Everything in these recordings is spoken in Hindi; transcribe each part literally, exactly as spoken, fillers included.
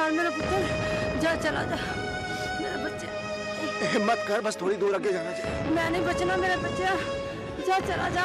जान मेरा पुत्र, जा चला जा मेरा बच्चा। हिम्मत कर, बस थोड़ी दूर आगे जाना चाहिए। मैं नहीं बचना मेरा बच्चा, जा चला जा।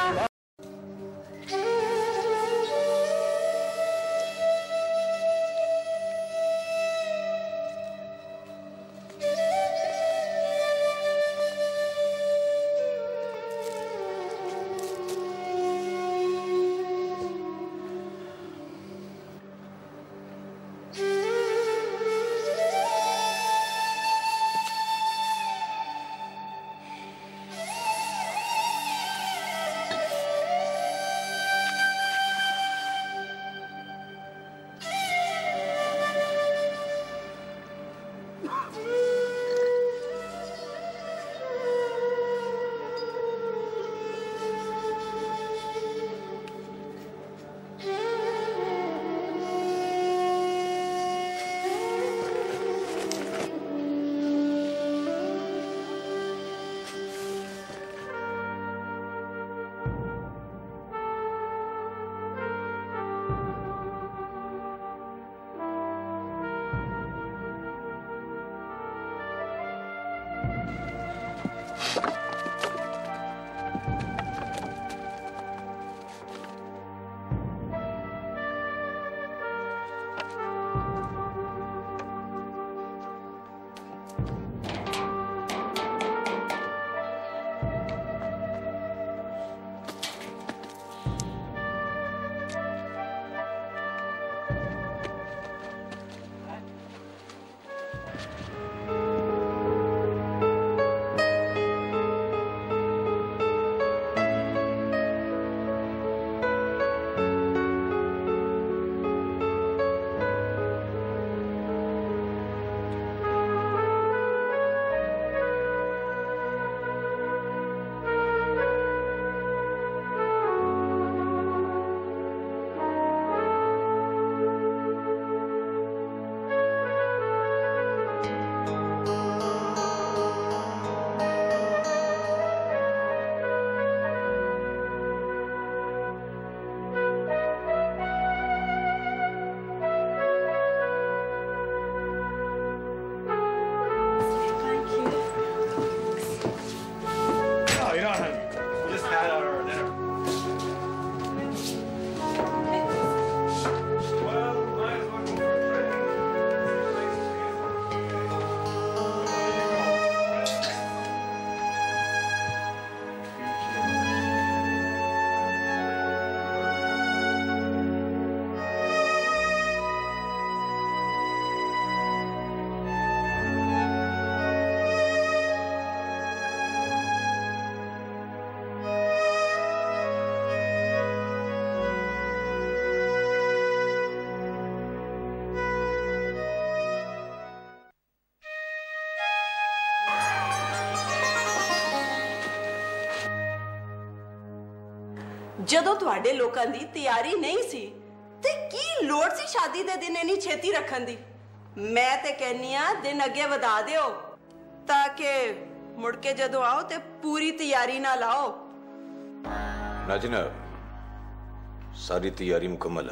ਜਦੋਂ ਤੁਹਾਡੇ ਲੋਕਾਂ ਦੀ ਤਿਆਰੀ ਨਹੀਂ ਸੀ ਤੇ ਕੀ ਲੋੜ ਸੀ ਸ਼ਾਦੀ ਦੇ ਦਿਨ ਇੰਨੀ ਛੇਤੀ ਰੱਖਣ ਦੀ। ਮੈਂ ਤੇ ਕਹਿੰਨੀ ਆ ਦਿਨ ਅੱਗੇ ਵਧਾ ਦਿਓ ਤਾਂ ਕਿ ਮੁੜ ਕੇ ਜਦੋਂ ਆਓ ਤੇ ਪੂਰੀ ਤਿਆਰੀ ਨਾਲ ਆਓ। नाजना सारी तैयारी मुकम्मल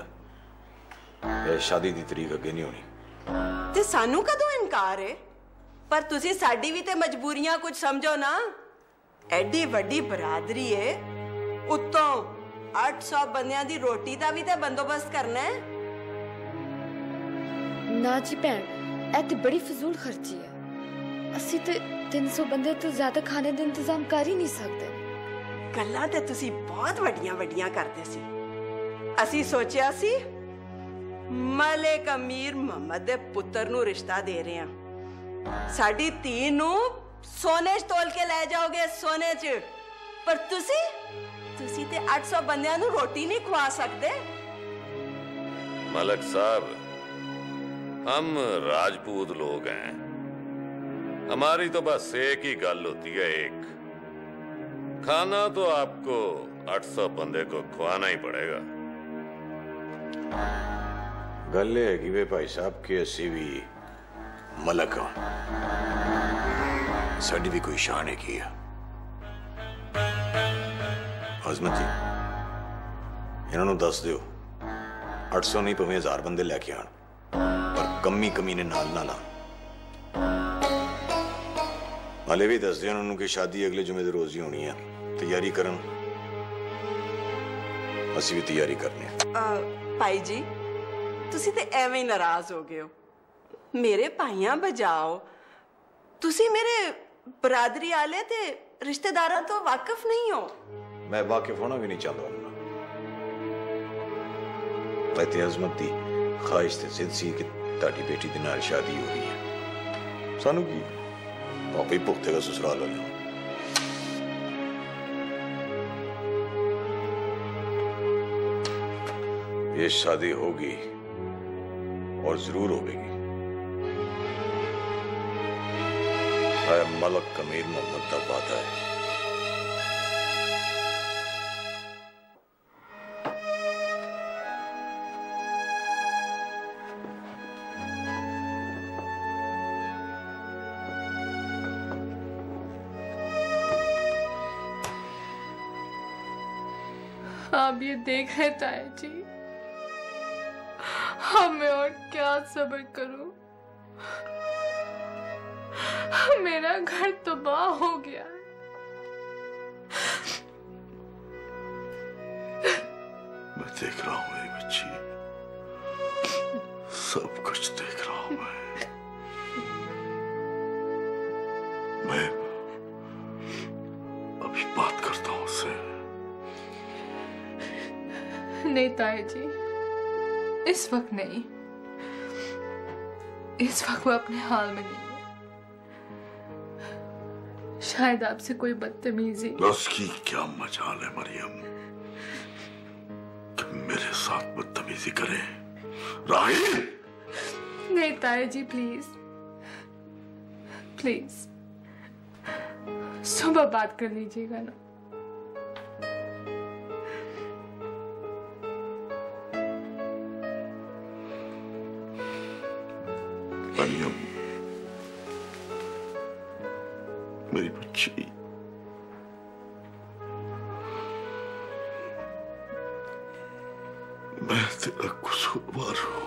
है, शादी की तरीक अगे नहीं होनी। ते सानू कदों इनकार है? पर तुसी साडी भी ते मजबूरियां कुछ समझो ना। एडी वड्डी बरादरी है, उत्तों आठ सौ बंदियां दी रोटी दा भी ते बंदोबस्त करना है। ना जी भैन, ऐ ते बड़ी फजूल खर्ची है। असी ते तीन सौ बंदे तो ज्यादा खाने का इंतजाम कर ही नहीं सकते। गल्लां ते तुसी बहुत वड्डियां वड्डियां करदे सी। असी सोचिया सी मलिक अमीर मोहम्मद दे पुत्र नू रिश्ता दे रहे हैं, साडी धी नू सोने च तोल के ले जाओगे सोने च। पर तुसी तुसी ते आठ सौ बंदियां नू रोटी नहीं खवा सकते। मलिक साहब, हम राजपूत लोग हैं, हमारी तो बस एक ही गल होती है, एक खाना तो आपको आठ सौ बंदे को खुआना ही पड़ेगा। गल है कि वे भाई साहब के असी भी मलक हाँ, साड़ी भी कोई शान है की है। आजमत जी इन्होंने दस दियो, अठ सौ नहीं पवे हजार बंदे लैके आन, पर कमी कमी ने नाल ना ला हाले भी दस दिन उन्होंने कि शादी अगले जुमे दे रोज ही होनी है तैयारी करन ਅਸੀਂ ਵੀ ਤਿਆਰੀ ਕਰਨੀ ਹੈ ਭਾਈ ਜੀ ਤੁਸੀਂ ਤੇ ਐਵੇਂ ਹੀ ਨਾਰਾਜ਼ ਹੋ ਗਏ ਹੋ ਮੇਰੇ ਭਾਈਆਂ ਬਜਾਓ ਤੁਸੀਂ ਮੇਰੇ ਬਰਾਦਰੀ ਵਾਲੇ ਤੇ ਰਿਸ਼ਤੇਦਾਰਾਂ ਤੋਂ ਵਾਕਿਫ ਨਹੀਂ ਹੋ मैं वाकिफ होना भी नहीं चाहता मैं अजमत की ख्वाहिश से जिद सी कि ताड़ी बेटी के नाल शादी हो रही है सानू की पापा ही भुगतेगा ससुराल वाले ये शादी होगी और जरूर होगी मलक कमीर मोहम्मद का वादा है आप ये देख रहे ताया जी हमें और क्या सब्र करूं मेरा घर तबाह हो गया है मैं देख रहा हूं मेरी बच्ची सब कुछ देख रहा हूं मैं मैं अभी बात करता हूं उससे नहीं ताया जी इस वक्त नहीं इस वक्त वो अपने हाल में नहीं है शायद आपसे कोई बदतमीजी उसकी क्या मजाल है मरियम कि मेरे साथ बदतमीजी करे राहिल नहीं ताया जी प्लीज प्लीज सुबह बात कर लीजिएगा ना मरियम मेरी बच्ची मैं तेरा कसूरवार हूं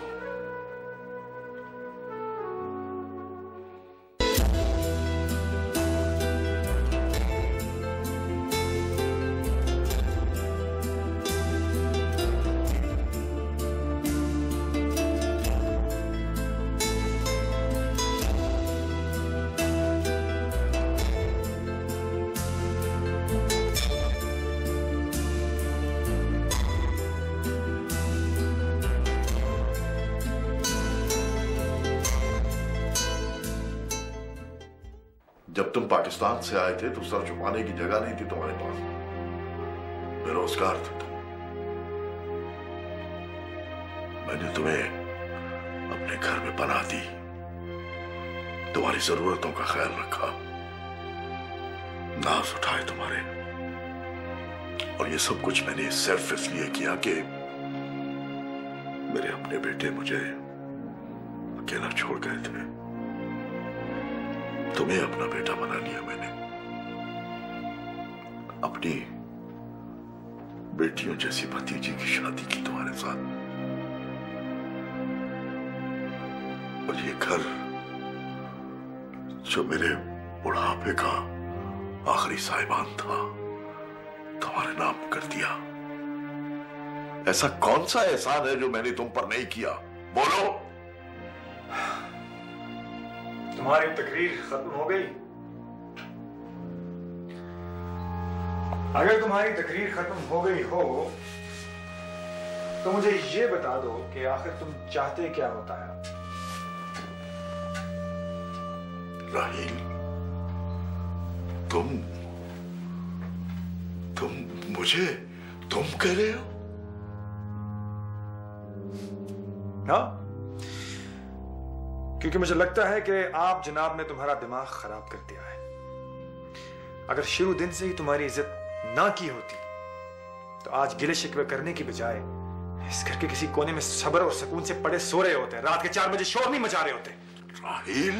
जब तुम पाकिस्तान से आए थे तो सर छुपाने की जगह नहीं थी तुम्हारे पास बेरोजगार थे तुम मैंने तुम्हें अपने घर में पनाह दी तुम्हारी जरूरतों का ख्याल रखा नाज उठाए तुम्हारे और ये सब कुछ मैंने सिर्फ इसलिए किया कि मेरे अपने बेटे मुझे अकेला छोड़ गए थे तुम्हें अपना बेटा बना लिया मैंने अपनी बेटियों जैसी भतीजी की शादी की तुम्हारे साथ और ये घर जो मेरे बुढ़ापे का आखिरी साहिबान था तुम्हारे नाम कर दिया ऐसा कौन सा एहसान है जो मैंने तुम पर नहीं किया बोलो तुम्हारी तकरीर खत्म हो गई अगर तुम्हारी तकरीर खत्म हो गई हो तो मुझे ये बता दो कि आखिर तुम चाहते क्या होता है राहील तुम तुम मुझे तुम कह रहे हो ना क्योंकि मुझे लगता है कि आप जनाब ने तुम्हारा दिमाग खराब कर दिया है अगर शुरू दिन से ही तुम्हारी इज्जत ना की होती तो आज गिले शिकवे करने की बजाय इस घर के किसी कोने में सब्र और सुकून से पड़े सो रहे होते रात के चार बजे शोर नहीं मचा रहे होते राहील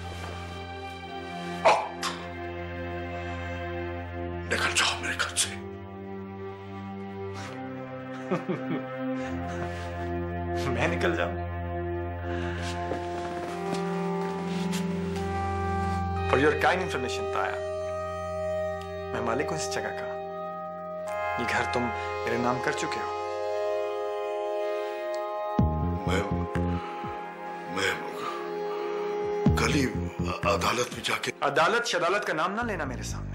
निकल जाओ मेरे घर से मैं निकल जाऊं For your kind information, ताया, मैं मालिक हूं इस जगह का। ये घर तुम मेरे नाम कर चुके हो। मैं मैं कल ही अदालत में जाके। अदालत शदालत का नाम ना लेना मेरे सामने।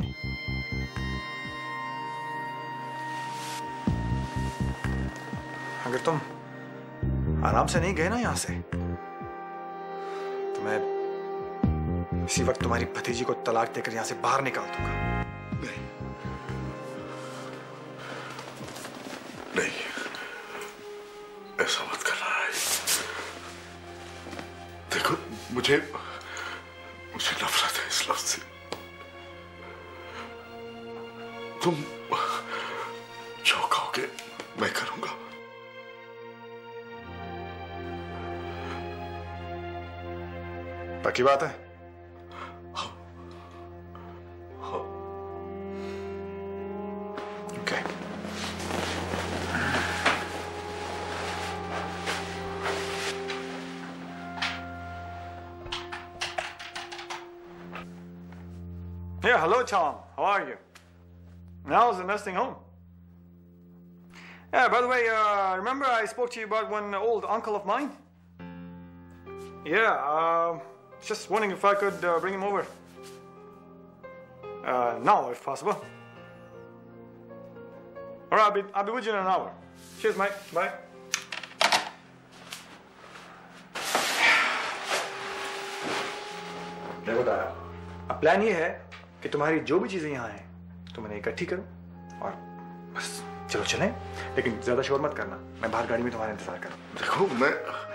अगर तुम आराम से नहीं गए ना यहां से तो मैं इसी वक्त तुम्हारी भतीजी को तलाक देकर यहां से बाहर निकाल दूंगा। नहीं नहीं, ऐसा मत करना है। देखो मुझे मुझे नफरत है इस लफ्ज से। तुम जो कहोगे मैं करूंगा। पक्की बात है? हाँ हाँ। Okay. Yeah, hello Tom. How are you? How's the nesting home? Yeah, by the way, uh, remember I spoke to you about one old uncle of mine? Yeah, uh, just wondering if I could uh, bring him over. Uh, now, if possible. All right, I'll be, I'll be with you in an hour. Cheers, mate. Bye. देखो दादा, अब प्लान ये है कि तुम्हारी जो भी चीजें यहाँ हैं, तुम इन्हें इकट्ठी करो और बस चलो चलें। लेकिन ज्यादा शोर मत करना, मैं बाहर गाड़ी में तुम्हारा इंतजार करूँ। देखो मैं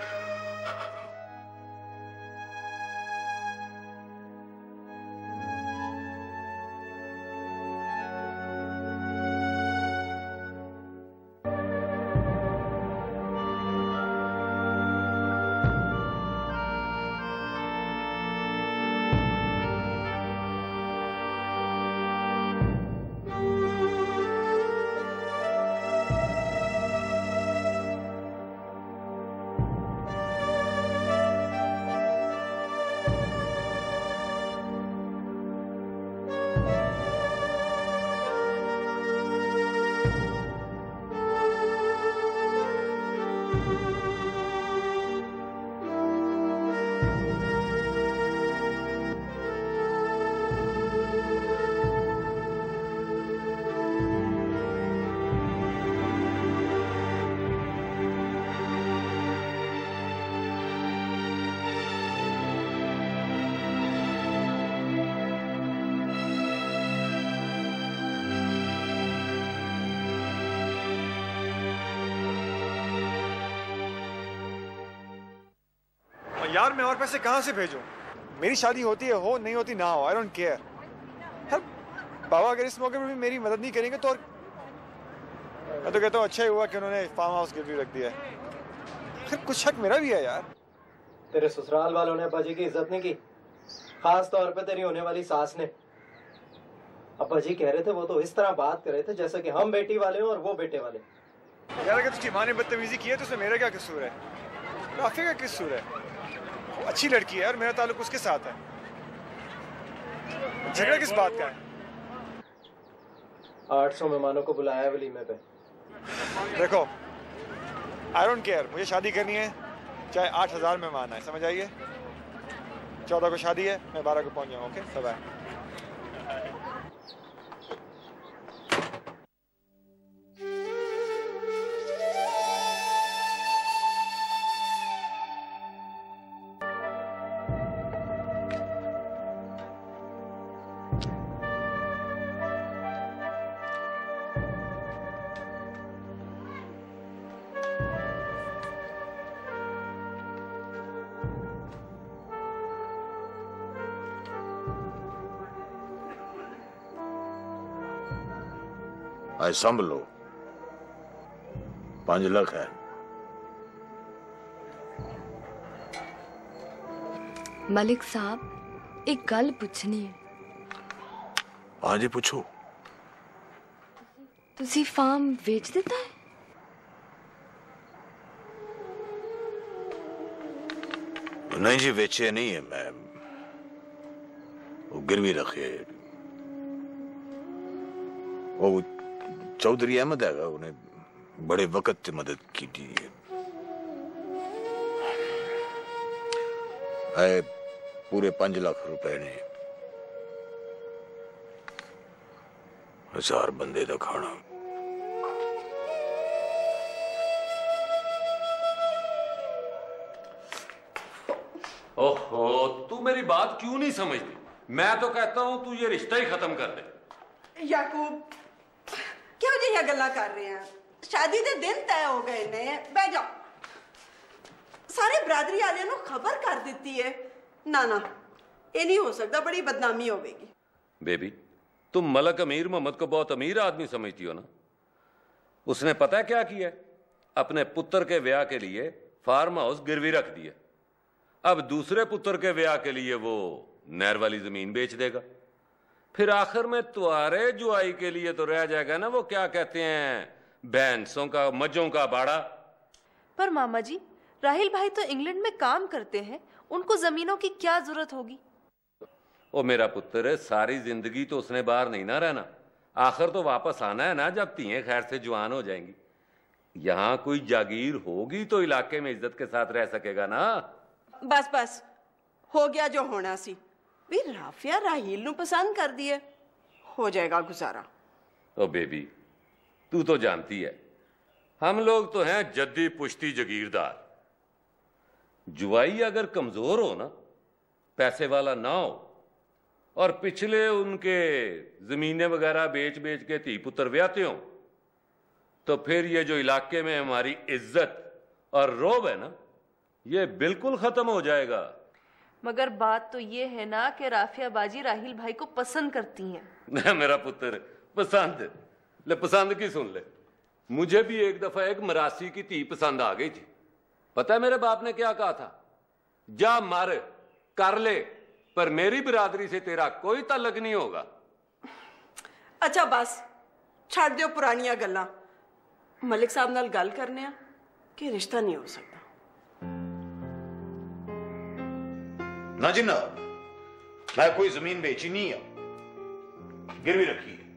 यार मैं और पैसे कहाँ से भेजूं? मेरी शादी होती है हो, नहीं होती ना हो, आई डोंट केयर। बाबा अगर इस मौके पर भी मेरी मदद नहीं करेंगे तो और मैं तो कहता हूँ अच्छा ही हुआ कि उन्होंने फार्म हाउस गिरवी रख दिया है। फिर कुछ हक मेरा भी है यार। तेरे ससुराल वालों ने अब्बा जी की इज्जत नहीं की, खास तौर पे तेरी होने वाली सास ने। अब्बा जी कह रहे थे वो तो इस तरह बात कर रहे थे जैसे कि हम बेटी वाले हो और वो बेटे वाले। यार अगर तुझकी माँ ने बदतमीजी की है तो उसमें मेरा क्या कसूर है? राफी का कसूर है? वो अच्छी लड़की है और मेरा ताल्लुक उसके साथ है। झगड़ा किस बात का है? आठ सौ मेहमानों को बुलाया है वलीमे पे। देखो आई डोंट केयर, मुझे शादी करनी है चाहे आठ हजार मेहमान आए, समझ आइए? चौदह को शादी है, मैं बारह को पहुंच जाऊँ। Okay bye. आज संभलो, पांच लाख है। मलिक साहब एक गल पूछनी है। हाँ जी पूछो। तुसी फार्म बेच देता है? नहीं जी बेचे नहीं है, मैं वो गिरवी रखे वो चौधरी अहमद है उन्हें बड़े वक्त से मदद की थी। आए पूरे पांच लाख रुपए ने हजार बंदे का खाना। ओहो, तू मेरी बात क्यों नहीं समझती? मैं तो कहता हूं तू ये रिश्ता ही खत्म कर दे। याकूब क्यों जिहियां गल्लां कर रहे हैं? शादी दे दिन तय हो गए ने। बह जाओ। सारे बरादरी वाले नु खबर कर दी है। ना ना ये नहीं हो सकता, बड़ी बदनामी होगी। बेबी तुम मलक अमीर मोहम्मद को बहुत अमीर आदमी समझती हो ना? उसने पता है क्या किया? अपने पुत्र के ब्याह के लिए फार्म हाउस गिरवी रख दिया। अब दूसरे पुत्र के ब्याह के लिए वो नहर वाली जमीन बेच देगा। फिर आखिर में तुम्हारे जुआई के लिए तो रह जाएगा ना वो क्या कहते हैं, भैंसों का मज्जों का बाड़ा। पर मामा जी राहिल भाई तो इंग्लैंड में काम करते हैं, उनको जमीनों की क्या जरूरत होगी? ओ मेरा पुत्र, सारी जिंदगी तो उसने बाहर नहीं ना रहना, आखिर तो वापस आना है ना जब तीएं खैर से जवान हो जाएंगी। यहां कोई जागीर होगी तो इलाके में इज्जत के साथ रह सकेगा ना। बस बस हो गया जो होना सी। भी राफिया राहील नु पसंद कर दिए, हो जाएगा गुजारा। ओ बेबी तू तो जानती है हम लोग तो हैं जद्दी पुश्ती जगीरदार। जुआई अगर कमजोर हो ना, पैसे वाला ना हो और पिछले उनके जमीनें वगैरह बेच बेच के धी पुत्र ब्याहते हो, तो फिर ये जो इलाके में हमारी इज्जत और रोब है ना, ये बिल्कुल खत्म हो जाएगा। मगर बात तो ये है ना कि राफिया बाजी राहिल भाई को पसंद करती हैं। ना मेरा पुत्र पसंद ले, पसंद की सुन ले। मुझे भी एक दफा एक मरासी की धी पसंद आ गई थी। पता है मेरे बाप ने क्या कहा था? जा मर कर ले, पर मेरी बिरादरी से तेरा कोई ताल्लुक नहीं होगा। अच्छा बस छड़ दियो पुरानियां गल्लां। मलिक साहब नाल गल करने आ कि रिश्ता नहीं हो सकता। ना जी ना, मैं कोई जमीन बेची नहीं है, गिरवी रखी है।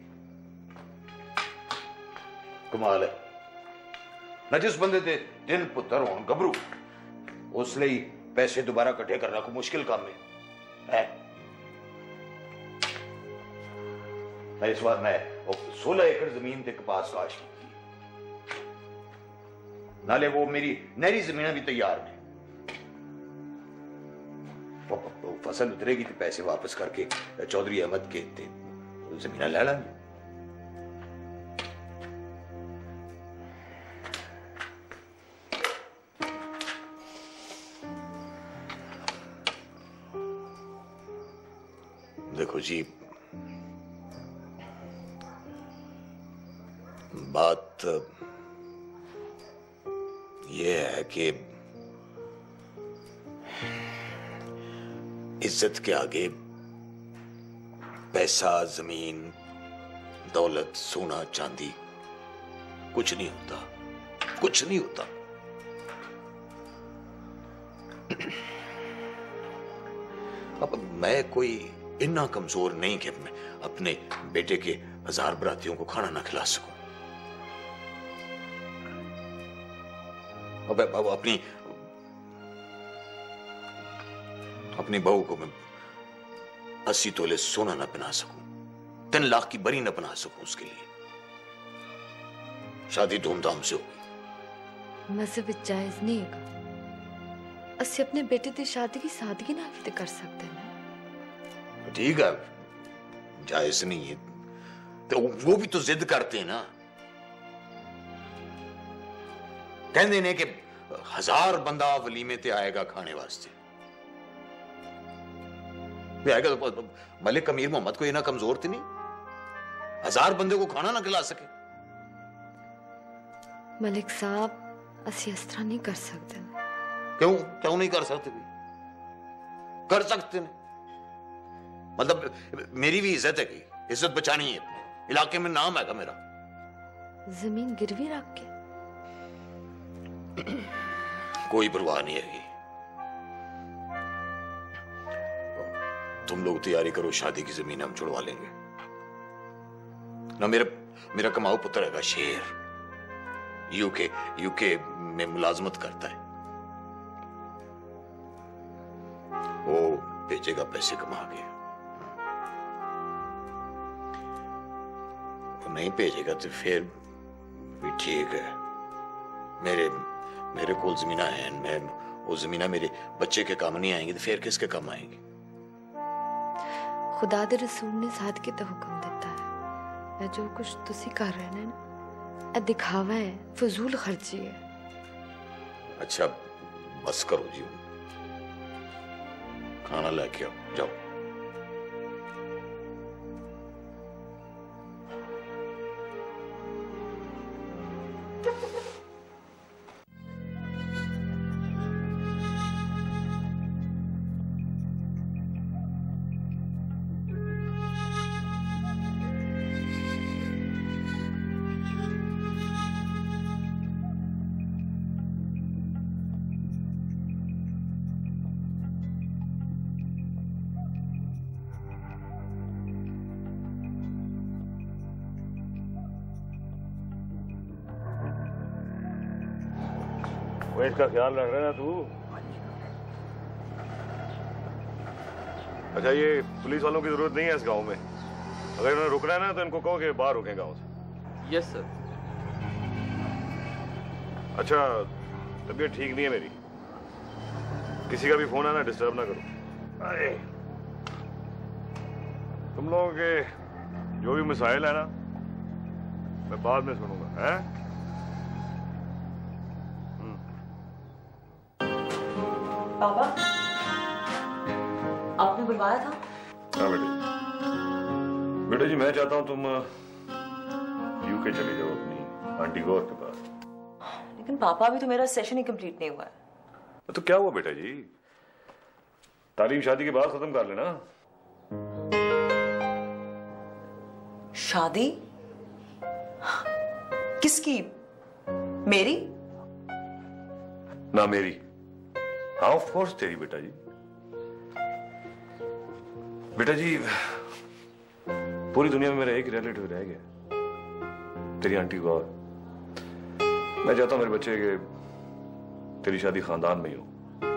कमाल है ना, जिस बंदे ते तीन पुत्र होन गबरू, उस लिए पैसे दोबारा इकट्ठे करना कोई मुश्किल काम है। मैं इस बार मैं सोलह एकड़ जमीन ते कपास काश की, नाले वो मेरी नहरी जमीन भी तैयार ने। वो फसल उतरेगी तो पैसे वापस करके चौधरी अहमद के जमीन ले लेंगे। देखो जी, बात यह है कि इज्जत के आगे पैसा, जमीन, दौलत, सोना, चांदी कुछ नहीं होता, कुछ नहीं होता। अब मैं कोई इतना कमजोर नहीं कि मैं अपने बेटे के हजार बरातियों को खाना ना खिला सकूं। अब, अब अपनी अपनी बहू को मैं अस्सी तोले सोना ना बना सकूं, तीन लाख की बरी ना बना सकूं। उसके लिए शादी धूमधाम से होगी। मजहब जायज नहीं है। असि अपने बेटे की शादी की सादगी ना भी तो कर सकते हैं। ठीक है, जायज नहीं है तो वो भी तो जिद करते हैं ना। कहते ने कि हजार बंदा वलीमे ते आएगा खाने वास्ते। आएगा तो मलिक अमीर मोहम्मद को इतना कमजोर थी नहीं, हजार बंदे को खाना ना खिला सके। मलिक साहब असि इस तरह नहीं कर सकते। क्यों क्यों नहीं कर सकते? भी कर सकते ने, मतलब मेरी भी इज्जत है कि इज्जत बचानी है, अपने इलाके में नाम है मेरा। जमीन गिरवी रख के कोई परवाह नहीं है। तुम लोग तैयारी करो, शादी की जमीन हम छुड़वा लेंगे ना। मेरा मेरा कमाऊ पुत्र हैगा शेर, यूके यूके में मुलाजमत करता है। वो भेजेगा पैसे कमा के, वो नहीं भेजेगा तो फिर भी ठीक है। मेरे मेरे कोल जमीना है, मैं वो जमीना मेरे बच्चे के काम नहीं आएंगी तो फिर किसके काम आएंगी? खुदा दे रसूल ने सादगी दा हुक्म दिता है। जो कुछ तुसी कर रहे हैं ना, ये दिखावा है, फजूल खर्ची है। अच्छा बस करो जी, खाना लेके आओ, जाओ। इसका ख्याल रख रहे ना तू। अच्छा ये पुलिस वालों की जरूरत नहीं है इस गांव में। अगर इन्होंने रुकना है ना तो इनको कहो कि बाहर रुकें गांव से। Yes sir. अच्छा तबीयत ठीक नहीं है मेरी, किसी का भी फोन आना डिस्टर्ब ना करो। अरे तुम लोगों के जो भी मसाइल है ना मैं बाद में सुनूंगा, है? पापा आपने बुलवाया था? हाँ बेटे बेटे जी मैं चाहता हूँ तुम यूके चले जाओ अपनी आंटी गौर के पास। लेकिन पापा अभी तो मेरा सेशन ही कंप्लीट नहीं हुआ है। तो क्या हुआ बेटा जी, तालीम शादी के बाद खत्म कर लेना। शादी किसकी? मेरी? ना मेरी, हाँ ऑफ कोर्स तेरी बेटा जी। बेटा जी पूरी दुनिया में मेरा एक रिलेटिव रह गया, तेरी आंटी गौर। मैं चाहता हूं मेरे बच्चे के तेरी शादी खानदान में ही हो।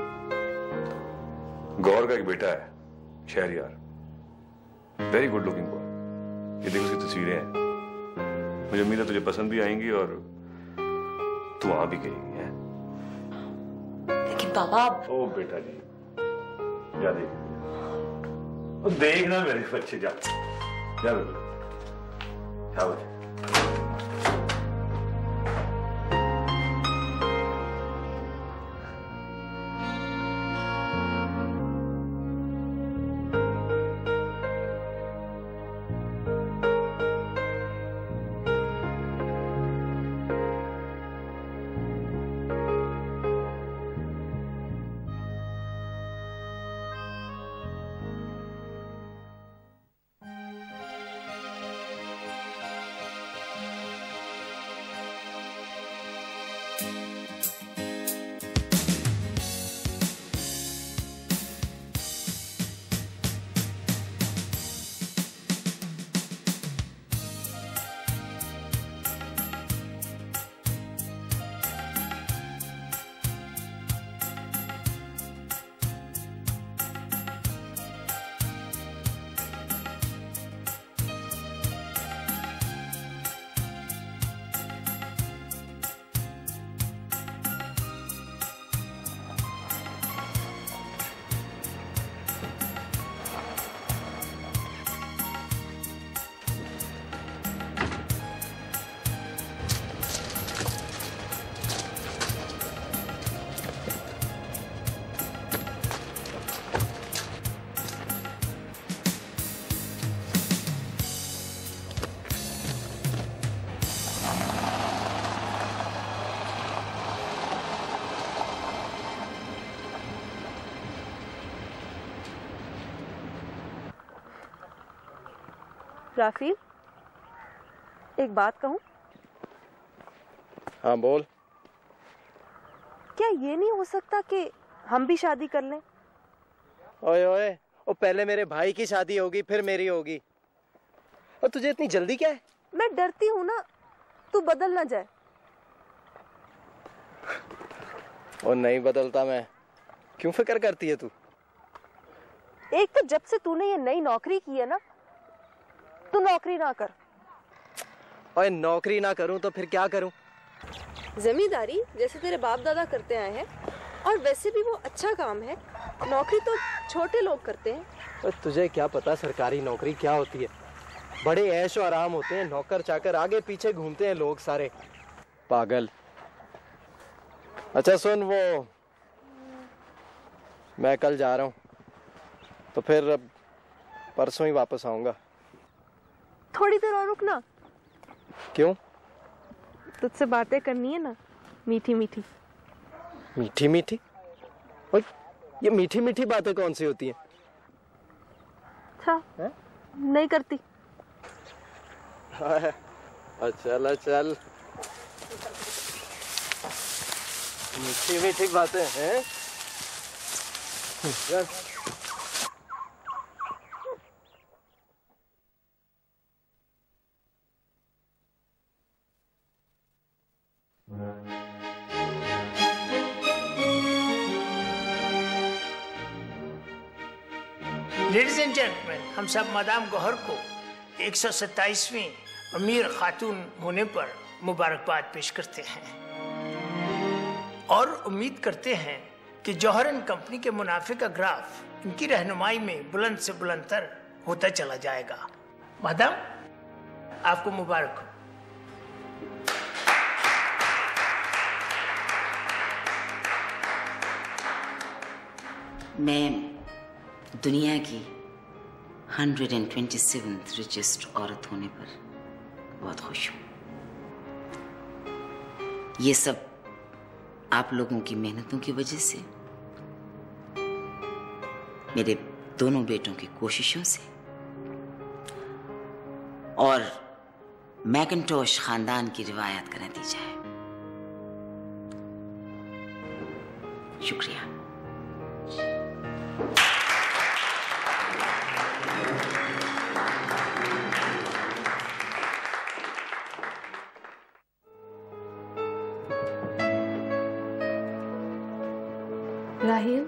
गौर का एक बेटा है Shahriyar, very good looking boy. ये देखो उसकी तस्वीरें हैं, मुझे उम्मीद है तुझे पसंद भी आएंगी और तू वहां भी कहेगी है। लेकिन पापा ओ बेटा जी जा देख, देखना मेरे बच्चे, जा जा बेटा, जा बेटा। राफील, एक बात कहूं? हाँ बोल। क्या ये नहीं हो सकता कि हम भी शादी कर लें? ओए ओए, और पहले मेरे भाई की शादी होगी फिर मेरी होगी। और तुझे इतनी जल्दी क्या है? मैं डरती हूँ ना तू बदल ना जाए। और नहीं बदलता मैं। क्यों फिक्र करती है तू? एक तो जब से तूने ये नई नौकरी की है ना, तू नौकरी ना कर। और नौकरी ना करूं तो फिर क्या करूं? जमींदारी जैसे तेरे बाप दादा करते आए हैं, और वैसे भी वो अच्छा काम है। नौकरी तो छोटे लोग करते हैं। तो तुझे क्या पता सरकारी नौकरी क्या होती है? बड़े ऐश और आराम होते हैं, नौकर चाकर आगे पीछे घूमते हैं लोग सारे पागल। अच्छा सुन, वो मैं कल जा रहा हूँ तो फिर अब परसों ही वापस आऊंगा। थोड़ी देर और रुकना। क्यों? तुझसे बातें करनी है ना, मीठी मीठी। मीठी मीठी? ओए, ये मीठी मीठी बातें कौन सी होती हैं? अच्छा, नहीं करती। चल चल, मीठी मीठी बातें हैं। लेडीज एंड जेंटलमैन, हम सब मादाम गौहर को एक सौ सत्ताईसवीं अमीर खातून होने पर मुबारकबाद पेश करते हैं और उम्मीद करते हैं कि जौहर एंड कंपनी के मुनाफे का ग्राफ इनकी रहनुमाई में बुलंद से बुलंदतर होता चला जाएगा। मादाम, आपको मुबारक हो। मैं दुनिया की hundred and twenty seventh richest औरत होने पर बहुत खुश हूँ। ये सब आप लोगों की मेहनतों की वजह से, मेरे दोनों बेटों की कोशिशों से और मैकिंटोश खानदान की रिवायत का नतीजा है। शुक्रिया। राहिल,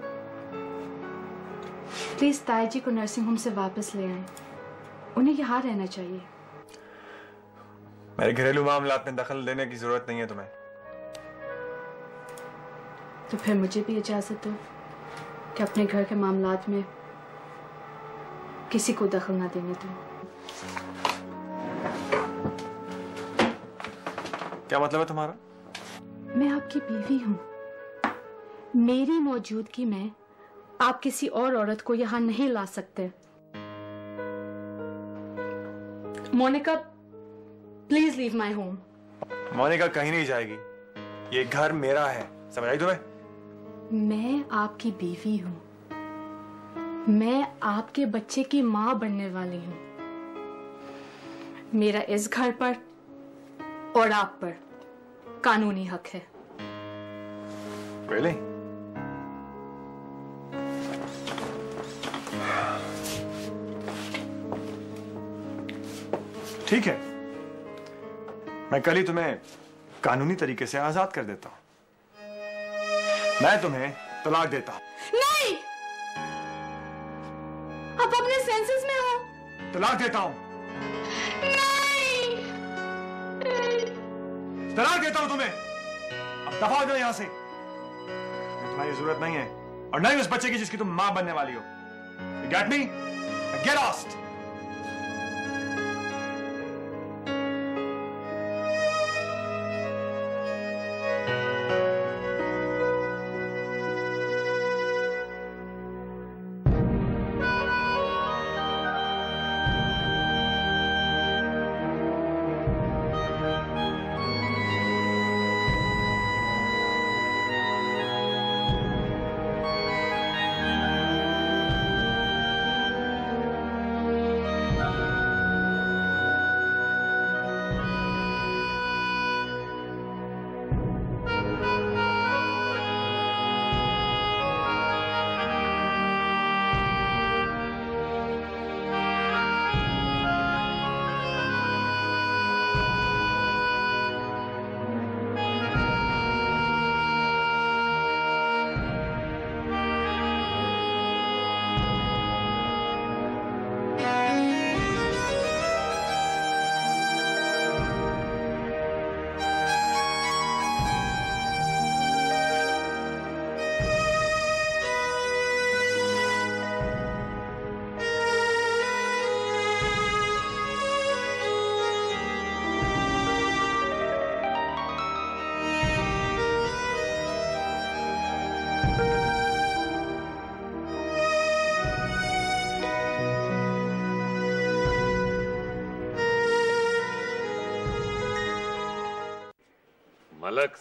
प्लीज ताई जी को नर्सिंग होम से वापस ले आएं। उन्हें यहाँ रहना चाहिए। मेरे घरेलू मामलात में दखल देने की जरूरत नहीं है तुम्हें। तो फिर मुझे भी इजाजत दो कि अपने घर के मामलात में किसी को दखल ना देने दो। क्या मतलब है तुम्हारा? मैं आपकी बीवी हूँ। मेरी मौजूदगी में आप किसी और औरत को यहाँ नहीं ला सकते। Monica, please leave my home. Monica कहीं नहीं जाएगी। ये घर मेरा है, समझ आई तुम्हें? मैं आपकी बीवी हूँ। मैं आपके बच्चे की माँ बनने वाली हूँ। मेरा इस घर पर और आप पर कानूनी हक है। Really? ठीक है, मैं कल ही तुम्हें कानूनी तरीके से आजाद कर देता हूं। मैं तुम्हें तलाक देता हूं। नहीं, आप अपने सेंसेस में हो। तलाक देता हूं। नहीं, तलाक देता हूं तुम्हें। अब दफा हो जाओ यहां से। तुम्हारी जरूरत नहीं है और नहीं उस बच्चे की जिसकी तुम मां बनने वाली हो। You get me? Get lost! अलग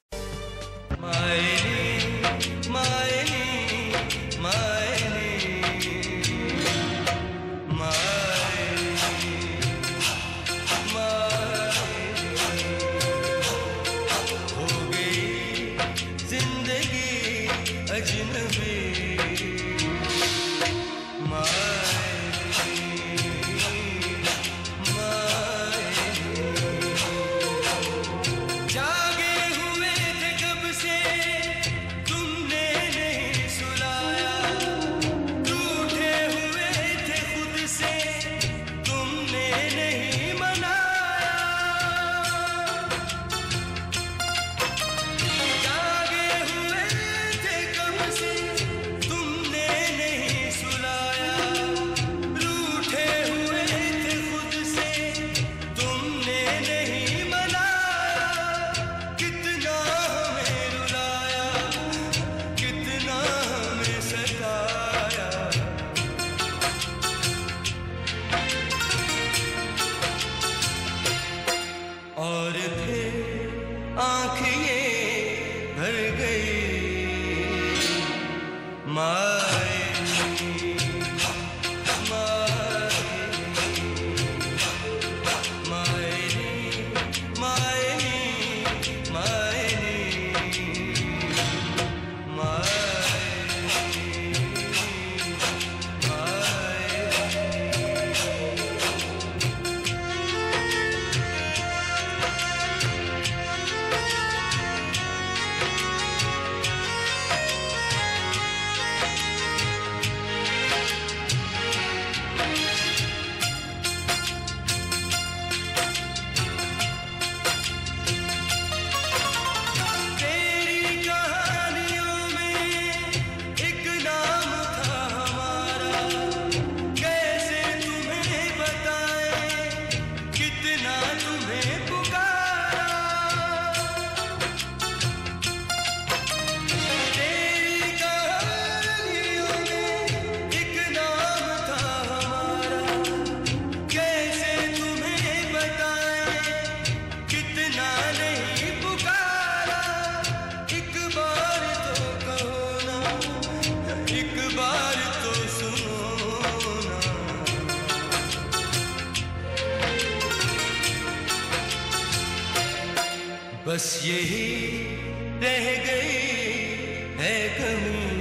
बस यही रह गई है कमी।